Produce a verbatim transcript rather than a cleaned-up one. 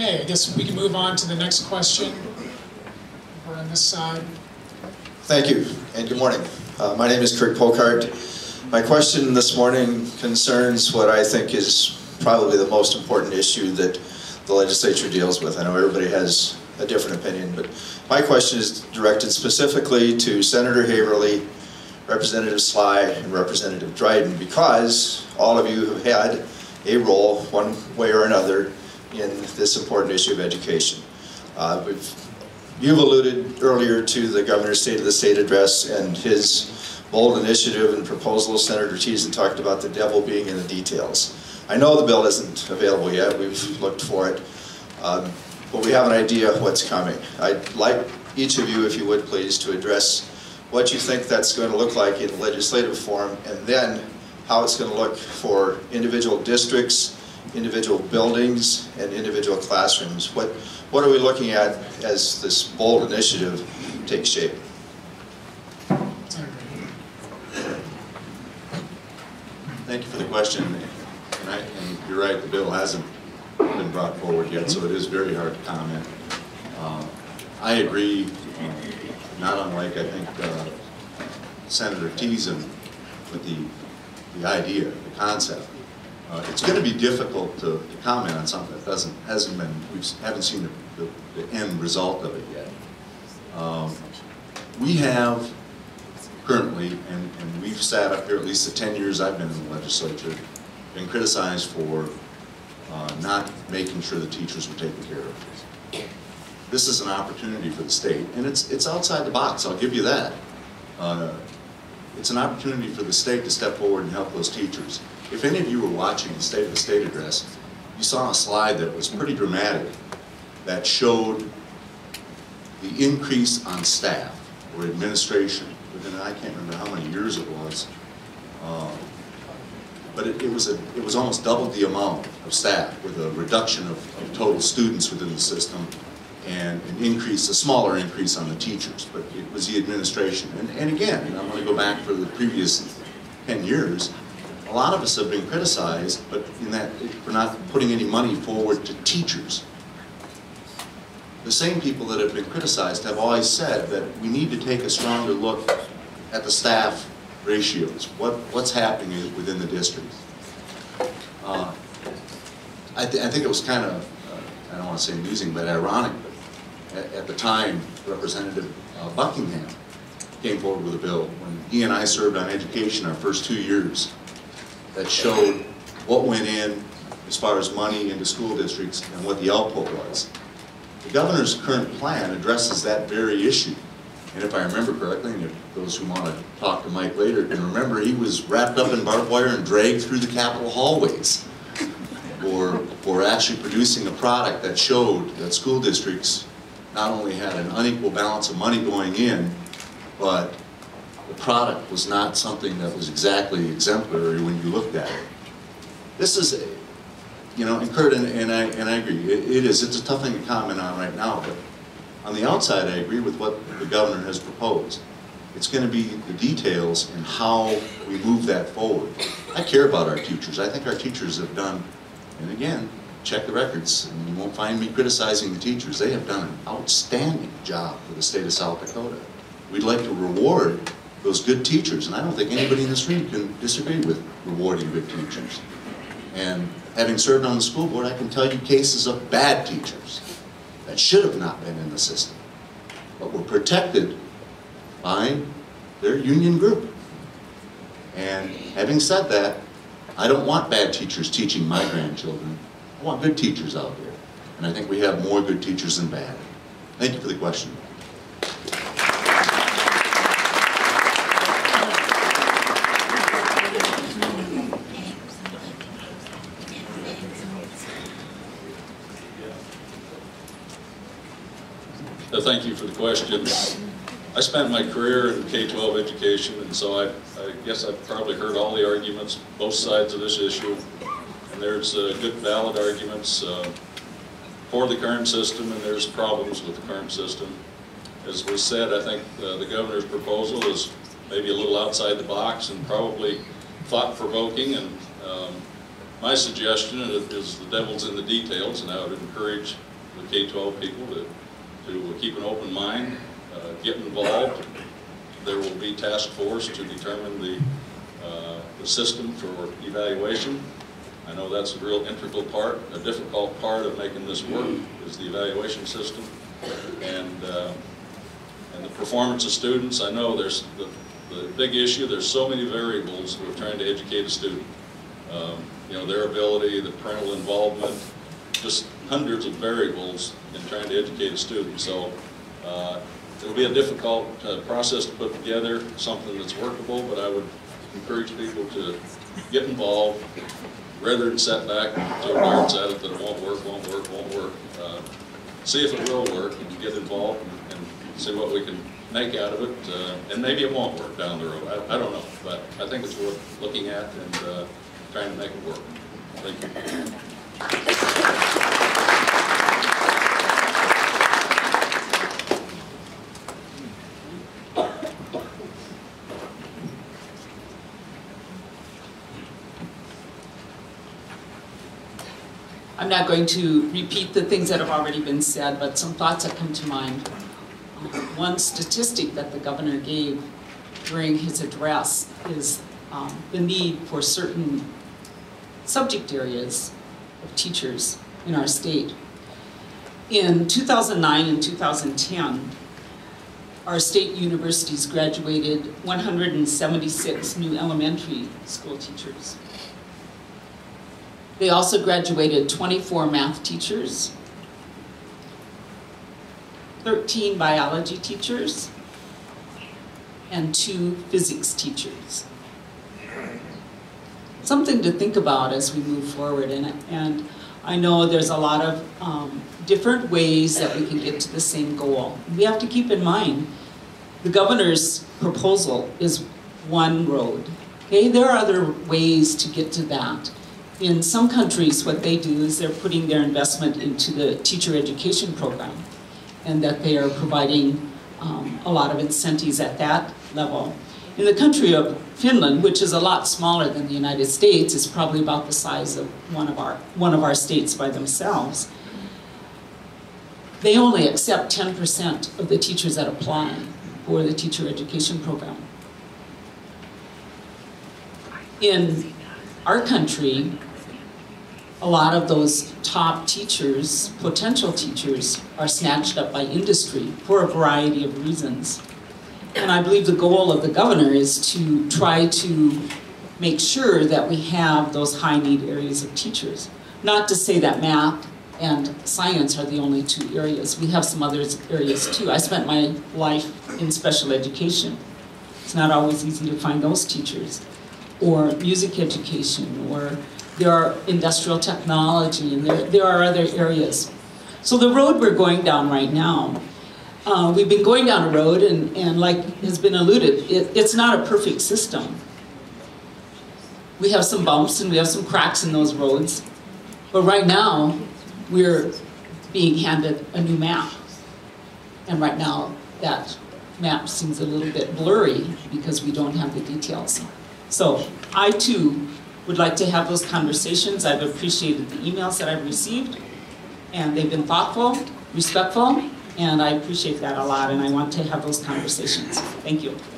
Okay, I guess we can move on to the next question. We're on this side. Thank you, and good morning. Uh, my name is Kurt Pokart. My question this morning concerns what I think is probably the most important issue that the legislature deals with. I know everybody has a different opinion, but my question is directed specifically to Senator Haverly, Representative Sly, and Representative Dryden, because all of you have had a role, one way or another, in this important issue of education. Uh, we've, you've alluded earlier to the Governor's State of the State address and his bold initiative and proposal. Senator Teason talked about the devil being in the details. I know the bill isn't available yet. We've looked for it. Um, but we have an idea of what's coming. I'd like each of you, if you would please, to address what you think that's going to look like in legislative form, and then how it's going to look for individual districts, individual buildings, and individual classrooms. What, what are we looking at as this bold initiative takes shape? Thank you for the question. And, I, and you're right, the bill hasn't been brought forward yet, so it is very hard to comment. Uh, I agree, uh, not unlike, I think, uh, Senator Teason with the, the idea, the concept. Uh, it's going to be difficult to, to comment on something that doesn't, hasn't been, we haven't seen the, the, the end result of it yet. Um, we have currently, and, and we've sat up here at least the ten years I've been in the legislature, been criticized for uh, not making sure the teachers were taken care of. This is an opportunity for the state, and it's, it's outside the box, I'll give you that. Uh, it's an opportunity for the state to step forward and help those teachers. If any of you were watching the State of the State address, you saw a slide that was pretty dramatic that showed the increase on staff or administration within, I can't remember how many years it was, uh, but it, it was a, it was almost double the amount of staff with a reduction of, of total students within the system and an increase, a smaller increase on the teachers, but it was the administration. And, and again, and I'm going to go back for the previous ten years, a lot of us have been criticized, but in that for not putting any money forward to teachers. The same people that have been criticized have always said that we need to take a stronger look at the staff ratios, what, what's happening within the district. Uh, I, th I think it was kind of, uh, I don't want to say amusing, but ironic, but at, at the time, Representative uh, Buckingham came forward with a bill when he and I served on education our first two years that showed what went in as far as money into school districts and what the output was. The governor's current plan addresses that very issue. And if I remember correctly, and if those who want to talk to Mike later can remember, he was wrapped up in barbed wire and dragged through the Capitol hallways for, for actually producing a product that showed that school districts not only had an unequal balance of money going in, but the product was not something that was exactly exemplary when you looked at it. This is, a, you know, and Kurt, and, and, I, and I agree, it, it is, it's a tough thing to comment on right now, but on the outside I agree with what the governor has proposed. It's going to be the details and how we move that forward. I care about our teachers. I think our teachers have done, and again, check the records, and you won't find me criticizing the teachers. They have done an outstanding job for the state of South Dakota. We'd like to reward those good teachers, and I don't think anybody in this room can disagree with rewarding good teachers. And having served on the school board, I can tell you cases of bad teachers that should have not been in the system, but were protected by their union group. And having said that, I don't want bad teachers teaching my grandchildren. I want good teachers out there, and I think we have more good teachers than bad. Thank you for the question. Thank you for the question. I spent my career in K twelve education, and so I, I guess I've probably heard all the arguments, both sides of this issue. And there's uh, good, valid arguments uh, for the current system, and there's problems with the current system. As was said, I think uh, the governor's proposal is maybe a little outside the box and probably thought-provoking. And um, my suggestion is the devil's in the details, and I would encourage the K twelve people to, to keep an open mind, uh, get involved. There will be task force to determine the, uh, the system for evaluation. I know that's a real integral part, a difficult part of making this work is the evaluation system. And, uh, and the performance of students. I know there's the, the big issue, there's so many variables we're trying to educate a student. Um, you know, their ability, the parental involvement, just hundreds of variables in trying to educate a student. So uh, it'll be a difficult uh, process to put together, something that's workable, but I would encourage people to get involved rather than sit back and throw darts at it that it won't work, won't work, won't work. Uh, see if it will work and get involved and, and see what we can make out of it. Uh, and maybe it won't work down the road. I, I don't know, but I think it's worth looking at and uh, trying to make it work. Thank you. I'm not going to repeat the things that have already been said, but some thoughts that come to mind. One statistic that the governor gave during his address is um, the need for certain subject areas of teachers in our state. In two thousand nine and two thousand ten, our state universities graduated one hundred seventy-six new elementary school teachers. They also graduated twenty-four math teachers, thirteen biology teachers, and two physics teachers. Something to think about as we move forward, and, and I know there's a lot of um, different ways that we can get to the same goal. We have to keep in mind the governor's proposal is one road. Okay, there are other ways to get to that. In some countries, what they do is they're putting their investment into the teacher education program, and that they are providing um, a lot of incentives at that level. In the country of Finland, which is a lot smaller than the United States, it's probably about the size of one of our, one of our states by themselves, they only accept ten percent of the teachers that apply for the teacher education program. In our country, a lot of those top teachers, potential teachers, are snatched up by industry for a variety of reasons. And I believe the goal of the governor is to try to make sure that we have those high need areas of teachers. Not to say that math and science are the only two areas. We have some other areas too. I spent my life in special education. It's not always easy to find those teachers. Or music education, or there are industrial technology, and there, there are other areas. So the road we're going down right now, uh, we've been going down a road, and, and like has been alluded, it, it's not a perfect system. We have some bumps and we have some cracks in those roads, but right now we're being handed a new map. And right now that map seems a little bit blurry because we don't have the details. So I too would like to have those conversations. I've appreciated the emails that I've received, and they've been thoughtful, respectful, and I appreciate that a lot, and I want to have those conversations. Thank you.